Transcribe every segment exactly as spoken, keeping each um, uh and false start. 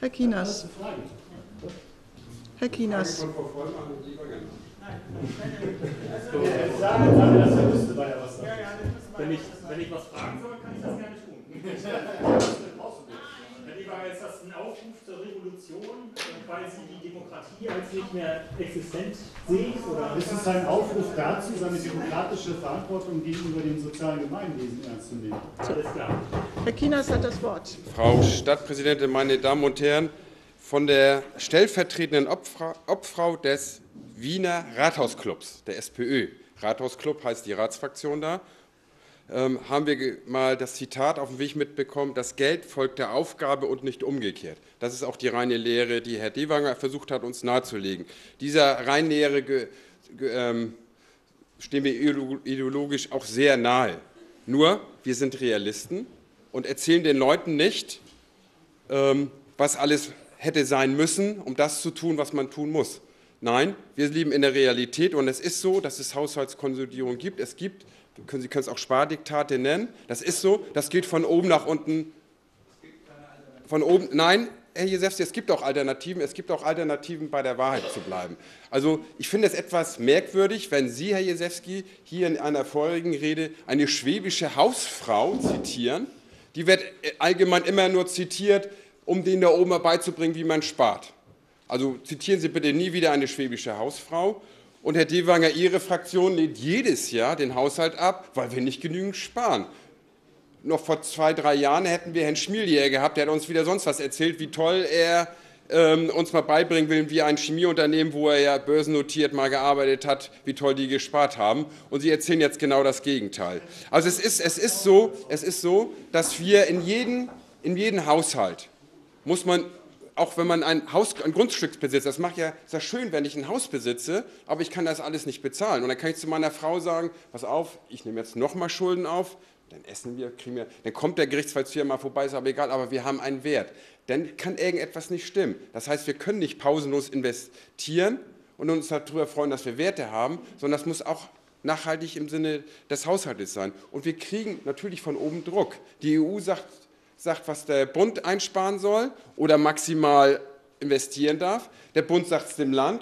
Herr Kieners. Herr Kieners. Wenn ich, wenn ich was fragen soll, kann ich das gerne tun. Herr Dewanger, ist das ein Aufruf zur Revolution, weil Sie die Demokratie als nicht mehr existent sehen? Oder ist es ein Aufruf dazu, seine demokratische Verantwortung gegenüber dem sozialen Gemeinwesen ernst zu nehmen? Alles klar. Herr Kieners hat das Wort. Frau Stadtpräsidentin, meine Damen und Herren, von der stellvertretenden Obfrau, Obfrau des Wiener Rathausclubs, der SPÖ, Rathausclub heißt die Ratsfraktion da, ähm, haben wir mal das Zitat auf den Weg mitbekommen, das Geld folgt der Aufgabe und nicht umgekehrt. Das ist auch die reine Lehre, die Herr Dewanger versucht hat, uns nahezulegen. Dieser reinen Lehre ge, ge, ähm, stehen wir ideologisch auch sehr nahe. Nur, wir sind Realisten und erzählen den Leuten nicht, ähm, was alles hätte sein müssen, um das zu tun, was man tun muss. Nein, wir leben in der Realität und es ist so, dass es Haushaltskonsolidierung gibt. Es gibt, Sie können es auch Spardiktate nennen, das ist so, das geht von oben nach unten. Von oben, nein, Herr Jezewski, es gibt auch Alternativen, es gibt auch Alternativen, bei der Wahrheit zu bleiben. Also ich finde es etwas merkwürdig, wenn Sie, Herr Jezewski, hier in einer vorigen Rede eine schwäbische Hausfrau zitieren. Die wird allgemein immer nur zitiert, um denen da oben beizubringen, wie man spart. Also zitieren Sie bitte nie wieder eine schwäbische Hausfrau. Und Herr Dewanger, Ihre Fraktion lehnt jedes Jahr den Haushalt ab, weil wir nicht genügend sparen. Noch vor zwei, drei Jahren hätten wir Herrn Schmiel gehabt, der hat uns wieder sonst was erzählt, wie toll er ähm, uns mal beibringen will, wie ein Chemieunternehmen, wo er ja börsennotiert mal gearbeitet hat, wie toll die gespart haben. Und Sie erzählen jetzt genau das Gegenteil. Also es ist, es ist, so, es ist so, dass wir in jeden, in jeden Haushalt muss man, auch wenn man ein, Haus, ein Grundstück besitzt, das macht ja, ist ja schön, wenn ich ein Haus besitze, aber ich kann das alles nicht bezahlen. Und dann kann ich zu meiner Frau sagen, pass auf, ich nehme jetzt nochmal Schulden auf, dann essen wir, kriegen wir, dann kommt der Gerichtsvollzieher mal vorbei, ist aber egal, aber wir haben einen Wert. Dann kann irgendetwas nicht stimmen. Das heißt, wir können nicht pausenlos investieren und uns darüber freuen, dass wir Werte haben, sondern das muss auch nachhaltig im Sinne des Haushaltes sein. Und wir kriegen natürlich von oben Druck. Die E U sagt, sagt, was der Bund einsparen soll oder maximal investieren darf. Der Bund sagt es dem Land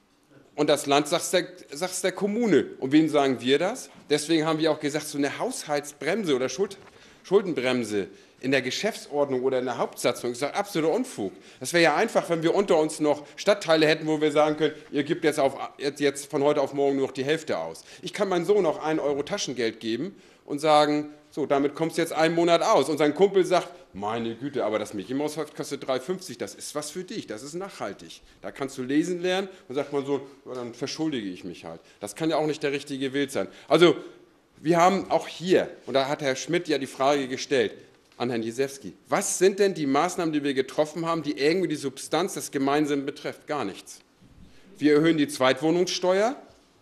und das Land sagt es der, sagt's der Kommune. Und wem sagen wir das? Deswegen haben wir auch gesagt, so eine Haushaltsbremse oder Schuld, Schuldenbremse in der Geschäftsordnung oder in der Hauptsatzung ist doch absoluter Unfug. Das wäre ja einfach, wenn wir unter uns noch Stadtteile hätten, wo wir sagen können, ihr gebt jetzt, auf, jetzt von heute auf morgen nur noch die Hälfte aus. Ich kann meinem Sohn noch einen Euro Taschengeld geben und sagen, so, damit kommst du jetzt einen Monat aus. Und sein Kumpel sagt, meine Güte, aber das Mickey Maus kostet drei fünfzig, das ist was für dich, das ist nachhaltig. Da kannst du lesen lernen und sagt man so, ja, dann verschuldige ich mich halt. Das kann ja auch nicht der richtige Weg sein. Also wir haben auch hier, und da hat Herr Schmidt ja die Frage gestellt, an Herrn Jezewski, was sind denn die Maßnahmen, die wir getroffen haben, die irgendwie die Substanz des Gemeinsamen betrifft? Gar nichts. Wir erhöhen die Zweitwohnungssteuer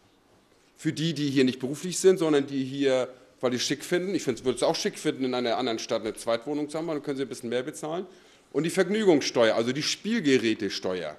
für die, die hier nicht beruflich sind, sondern die hier, weil die es schick finden. Ich würde es auch schick finden, in einer anderen Stadt eine Zweitwohnung zu haben, dann können Sie ein bisschen mehr bezahlen. Und die Vergnügungssteuer, also die Spielgerätesteuer.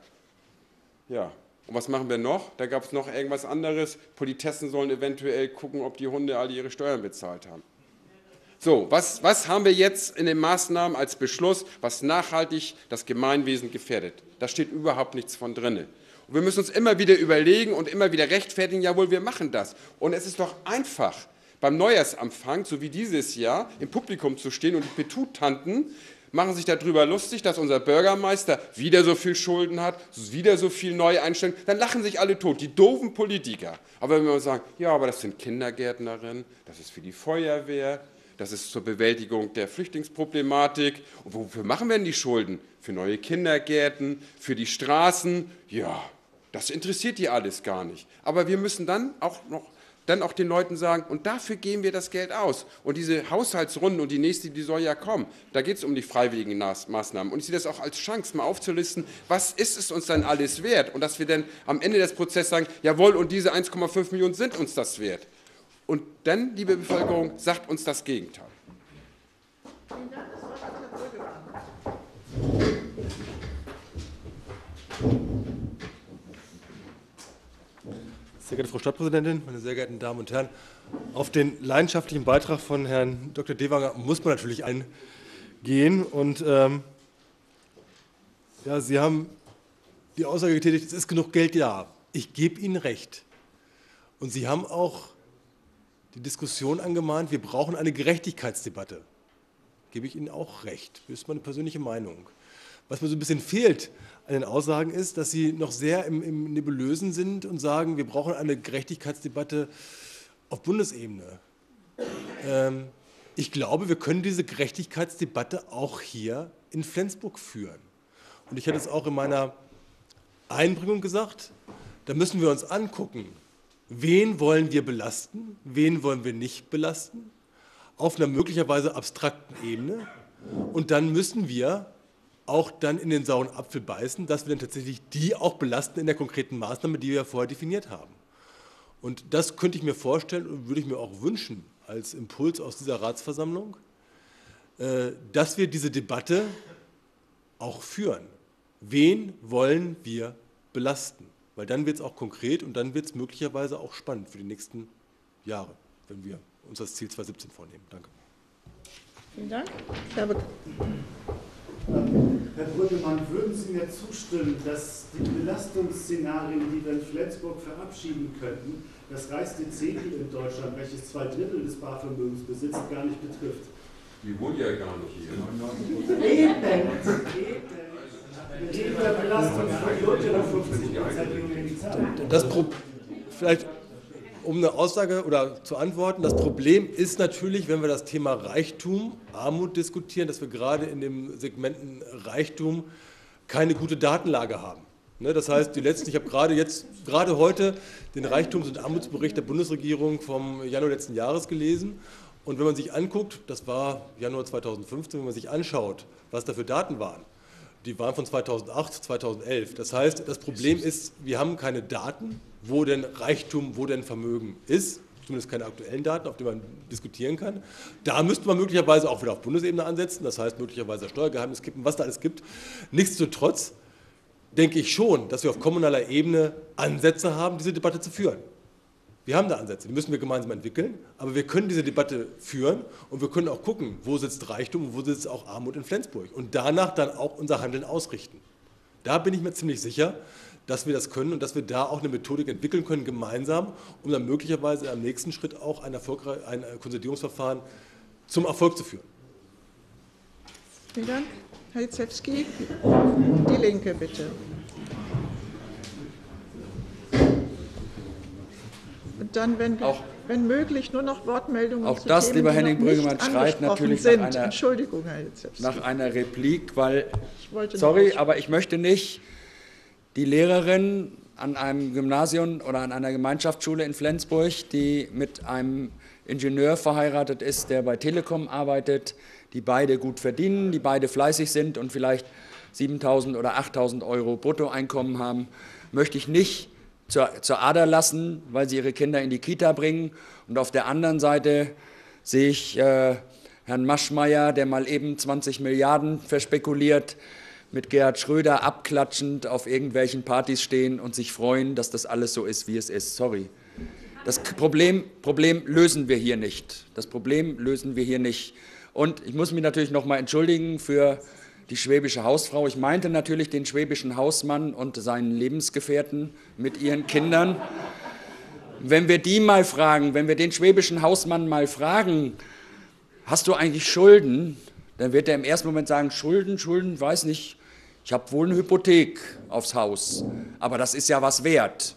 Ja, und was machen wir noch? Da gab es noch irgendwas anderes. Politessen sollen eventuell gucken, ob die Hunde alle ihre Steuern bezahlt haben. So, was, was haben wir jetzt in den Maßnahmen als Beschluss, was nachhaltig das Gemeinwesen gefährdet? Da steht überhaupt nichts von drin. Und wir müssen uns immer wieder überlegen und immer wieder rechtfertigen, jawohl, wir machen das. Und es ist doch einfach, beim Neujahrsempfang, so wie dieses Jahr, im Publikum zu stehen und die Petuttanten machen sich darüber lustig, dass unser Bürgermeister wieder so viel Schulden hat, wieder so viel Neueinstellungen, dann lachen sich alle tot, die doofen Politiker. Aber wenn wir sagen, ja, aber das sind Kindergärtnerinnen, das ist für die Feuerwehr, das ist zur Bewältigung der Flüchtlingsproblematik. Und wofür machen wir denn die Schulden? Für neue Kindergärten, für die Straßen? Ja, das interessiert die alles gar nicht. Aber wir müssen dann auch noch dann auch den Leuten sagen, und dafür geben wir das Geld aus. Und diese Haushaltsrunden und die nächste, die soll ja kommen, da geht es um die freiwilligen Maßnahmen. Und ich sehe das auch als Chance, mal aufzulisten, was ist es uns dann alles wert? Und dass wir dann am Ende des Prozesses sagen, jawohl, und diese eins Komma fünf Millionen sind uns das wert. Und dann, liebe Bevölkerung, sagt uns das Gegenteil. Vielen Dank, das Wort hat Herr Brüggemann. Sehr geehrte Frau Stadtpräsidentin, meine sehr geehrten Damen und Herren, auf den leidenschaftlichen Beitrag von Herrn Doktor Dewanger muss man natürlich eingehen. Und ähm, Ja, Sie haben die Aussage getätigt, es ist genug Geld da. Ich gebe Ihnen recht. Und Sie haben auch die Diskussion angemahnt, wir brauchen eine Gerechtigkeitsdebatte. Gebe ich Ihnen auch recht. Das ist meine persönliche Meinung. Was mir so ein bisschen fehlt an den Aussagen ist, dass Sie noch sehr im, im Nebulösen sind und sagen, wir brauchen eine Gerechtigkeitsdebatte auf Bundesebene. Ähm, ich glaube, wir können diese Gerechtigkeitsdebatte auch hier in Flensburg führen. Und ich hatte es auch in meiner Einbringung gesagt, da müssen wir uns angucken, wen wollen wir belasten, wen wollen wir nicht belasten, auf einer möglicherweise abstrakten Ebene. Und dann müssen wir auch dann in den sauren Apfel beißen, dass wir dann tatsächlich die auch belasten in der konkreten Maßnahme, die wir vorher definiert haben. Und das könnte ich mir vorstellen und würde ich mir auch wünschen als Impuls aus dieser Ratsversammlung, dass wir diese Debatte auch führen. Wen wollen wir belasten? Weil dann wird es auch konkret und dann wird es möglicherweise auch spannend für die nächsten Jahre, wenn wir uns das Ziel zweitausendsiebzehn vornehmen. Danke. Vielen Dank. Ich habe Herr Brüggemann, würden Sie mir zustimmen, dass die Belastungsszenarien, die wir in Flensburg verabschieden könnten, das reichste Zehntel in Deutschland, welches zwei Drittel des Barvermögens besitzt, gar nicht betrifft? Die wohnt ja gar nicht hier. Eben, eben. Wir reden über Belastung von unter fünfzig Prozent. Das Pro vielleicht um eine Aussage oder zu antworten, das Problem ist natürlich, wenn wir das Thema Reichtum, Armut diskutieren, dass wir gerade in den Segmenten Reichtum keine gute Datenlage haben. Das heißt, die letzten, ich habe gerade jetzt, gerade heute den Reichtums- und Armutsbericht der Bundesregierung vom Januar letzten Jahres gelesen. Und wenn man sich anguckt, das war Januar zweitausendfünfzehn, wenn man sich anschaut, was da für Daten waren, die waren von zweitausendacht, zweitausendelf. Das heißt, das Problem ist, wir haben keine Daten, wo denn Reichtum, wo denn Vermögen ist, zumindest keine aktuellen Daten, auf die man diskutieren kann. Da müsste man möglicherweise auch wieder auf Bundesebene ansetzen, das heißt möglicherweise Steuergeheimnis kippen, was da alles gibt. Nichtsdestotrotz denke ich schon, dass wir auf kommunaler Ebene Ansätze haben, diese Debatte zu führen. Wir haben da Ansätze, die müssen wir gemeinsam entwickeln, aber wir können diese Debatte führen und wir können auch gucken, wo sitzt Reichtum und wo sitzt auch Armut in Flensburg und danach dann auch unser Handeln ausrichten. Da bin ich mir ziemlich sicher, dass wir das können und dass wir da auch eine Methodik entwickeln können, gemeinsam, um dann möglicherweise am nächsten Schritt auch ein, ein Konsolidierungsverfahren zum Erfolg zu führen. Vielen Dank. Herr Jezewski, die Linke, bitte. Und dann, wenn, wir, wenn möglich, nur noch Wortmeldungen auch zu das, Themen, lieber die Henning noch nicht Brüggemann, schreit natürlich sind. nach einer, Entschuldigung, Herr Jezewski. nach einer Replik, weil, Ich wollte sorry, nicht. aber ich möchte nicht die Lehrerin an einem Gymnasium oder an einer Gemeinschaftsschule in Flensburg, die mit einem Ingenieur verheiratet ist, der bei Telekom arbeitet, die beide gut verdienen, die beide fleißig sind und vielleicht siebentausend oder achttausend Euro Bruttoeinkommen haben, möchte ich nicht zur, zur Ader lassen, weil sie ihre Kinder in die Kita bringen. Und auf der anderen Seite sehe ich äh, Herrn Maschmeyer, der mal eben zwanzig Milliarden verspekuliert, mit Gerhard Schröder abklatschend auf irgendwelchen Partys stehen und sich freuen, dass das alles so ist, wie es ist. Sorry. Das Problem, Problem lösen wir hier nicht. Das Problem lösen wir hier nicht. Und ich muss mich natürlich noch mal entschuldigen für die schwäbische Hausfrau. Ich meinte natürlich den schwäbischen Hausmann und seinen Lebensgefährten mit ihren Kindern. Wenn wir die mal fragen, wenn wir den schwäbischen Hausmann mal fragen, hast du eigentlich Schulden? Dann wird er im ersten Moment sagen, Schulden, Schulden, weiß nicht, ich habe wohl eine Hypothek aufs Haus, aber das ist ja was wert.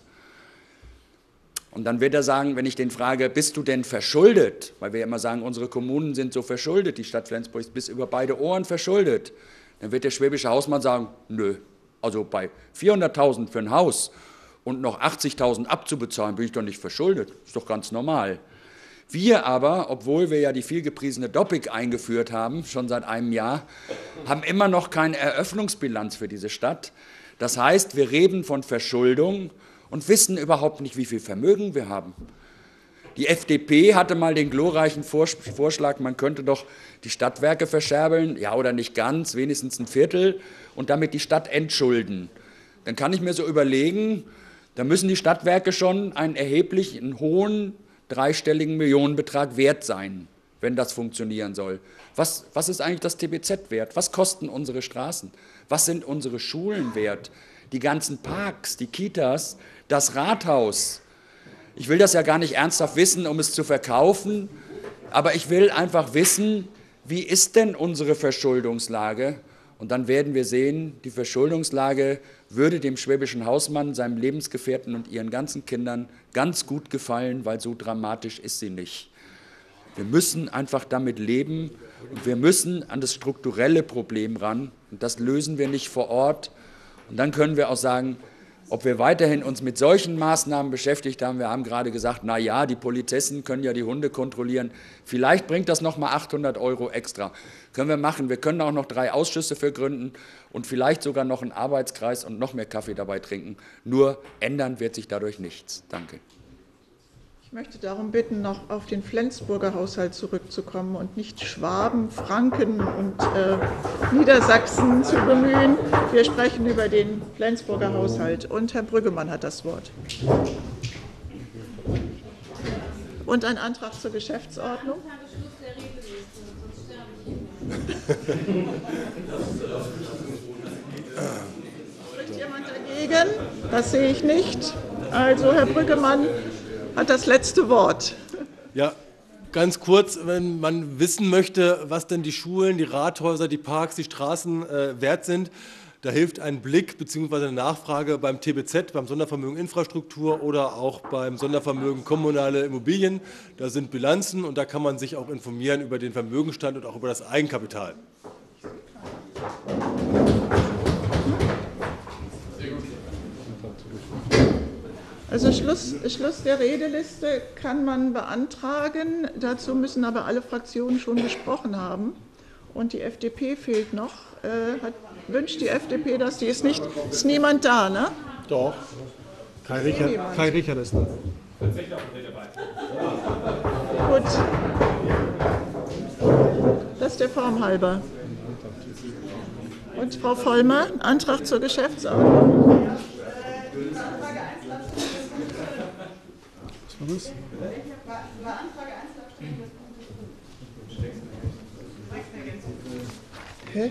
Und dann wird er sagen, wenn ich den frage, bist du denn verschuldet? Weil wir ja immer sagen, unsere Kommunen sind so verschuldet, die Stadt Flensburg ist bis über beide Ohren verschuldet. Dann wird der schwäbische Hausmann sagen, nö, also bei vierhunderttausend für ein Haus und noch achtzigtausend abzubezahlen, bin ich doch nicht verschuldet. Ist doch ganz normal. Wir aber, obwohl wir ja die vielgepriesene Doppik eingeführt haben, schon seit einem Jahr, haben immer noch keine Eröffnungsbilanz für diese Stadt. Das heißt, wir reden von Verschuldung und wissen überhaupt nicht, wie viel Vermögen wir haben. Die F D P hatte mal den glorreichen Vorschlag, man könnte doch die Stadtwerke verscherbeln, ja oder nicht ganz, wenigstens ein Viertel, und damit die Stadt entschulden. Dann kann ich mir so überlegen, da müssen die Stadtwerke schon einen erheblichen, hohen, dreistelligen Millionenbetrag wert sein. wenn das funktionieren soll. Was, was ist eigentlich das T B Z wert? Was kosten unsere Straßen? Was sind unsere Schulen wert? Die ganzen Parks, die Kitas, das Rathaus. Ich will das ja gar nicht ernsthaft wissen, um es zu verkaufen, aber ich will einfach wissen, wie ist denn unsere Verschuldungslage? Und dann werden wir sehen, die Verschuldungslage würde dem schwäbischen Hausmann, seinem Lebensgefährten und ihren ganzen Kindern ganz gut gefallen, weil so dramatisch ist sie nicht. Wir müssen einfach damit leben und wir müssen an das strukturelle Problem ran. Und das lösen wir nicht vor Ort. Und dann können wir auch sagen, ob wir weiterhin uns mit solchen Maßnahmen beschäftigt haben. Wir haben gerade gesagt, na ja, die Polizisten können ja die Hunde kontrollieren. Vielleicht bringt das noch mal achthundert Euro extra. Können wir machen. Wir können auch noch drei Ausschüsse für gründen und vielleicht sogar noch einen Arbeitskreis und noch mehr Kaffee dabei trinken. Nur ändern wird sich dadurch nichts. Danke. Ich möchte darum bitten, noch auf den Flensburger Haushalt zurückzukommen und nicht Schwaben, Franken und äh, Niedersachsen zu bemühen. Wir sprechen über den Flensburger Haushalt. Und Herr Brüggemann hat das Wort. Und ein Antrag zur Geschäftsordnung. Spricht jemand dagegen? Das sehe ich nicht. Also, Herr Brüggemann hat das letzte Wort. Ja, ganz kurz, wenn man wissen möchte, was denn die Schulen, die Rathäuser, die Parks, die Straßen äh, wert sind, da hilft ein Blick bzw. eine Nachfrage beim T B Z, beim Sondervermögen Infrastruktur oder auch beim Sondervermögen Kommunale Immobilien. Da sind Bilanzen und da kann man sich auch informieren über den Vermögensstand und auch über das Eigenkapital. Also Schluss, Schluss der Redeliste kann man beantragen. Dazu müssen aber alle Fraktionen schon gesprochen haben. Und die F D P fehlt noch. Äh, hat, wünscht die F D P das? Die ist nicht. Ist niemand da, ne? Doch. Kai Richard, Kai Richard ist da. Gut. Das ist der Form halber. Und Frau Vollmer, Antrag zur Geschäftsordnung. Was war das? Okay.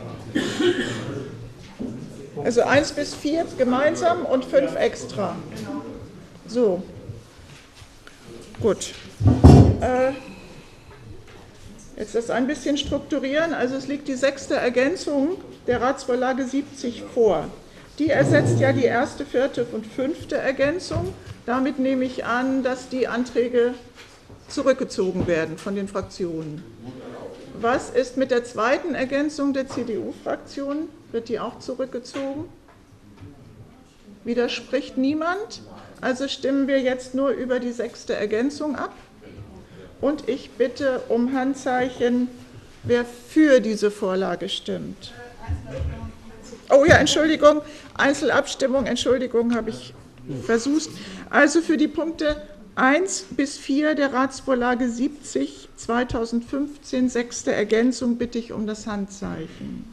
Also eins bis vier gemeinsam und fünf extra. So. Gut. Äh, jetzt das ein bisschen strukturieren. Also es liegt die sechste Ergänzung der Ratsvorlage siebzig vor. Die ersetzt ja die erste, vierte und fünfte Ergänzung. Damit nehme ich an, dass die Anträge zurückgezogen werden von den Fraktionen. Was ist mit der zweiten Ergänzung der C D U-Fraktion? Wird die auch zurückgezogen? Widerspricht niemand? Also stimmen wir jetzt nur über die sechste Ergänzung ab. Und ich bitte um Handzeichen, wer für diese Vorlage stimmt. Oh ja, Entschuldigung, Einzelabstimmung, Entschuldigung, habe ich versucht. Also für die Punkte eins bis vier der Ratsvorlage siebzig zweitausendfünfzehn, sechste Ergänzung, bitte ich um das Handzeichen.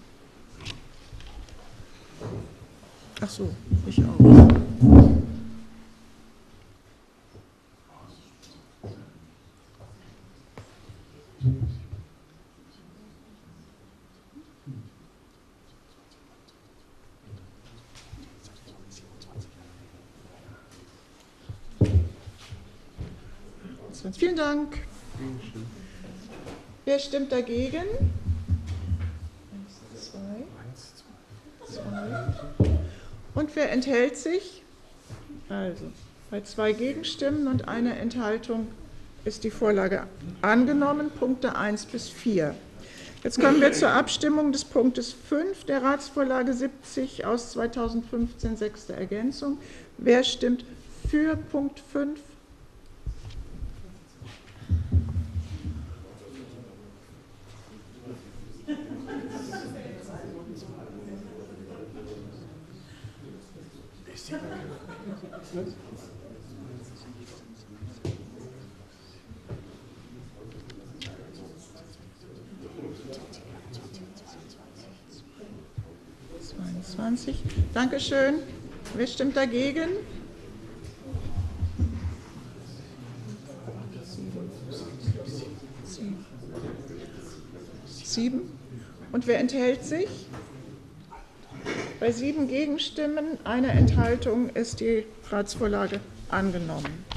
Ach so, ich auch. Vielen Dank. Wer stimmt dagegen? Eins, zwei, zwei. Und wer enthält sich? Also, bei zwei Gegenstimmen und einer Enthaltung ist die Vorlage angenommen, Punkte eins bis vier. Jetzt kommen wir zur Abstimmung des Punktes fünf der Ratsvorlage siebzig aus zweitausendfünfzehn, sechste Ergänzung. Wer stimmt für Punkt fünf? zweiundzwanzig. Dankeschön. Wer stimmt dagegen? Sieben. Und wer enthält sich? Bei sieben Gegenstimmen, einer Enthaltung ist die Ratsvorlage angenommen.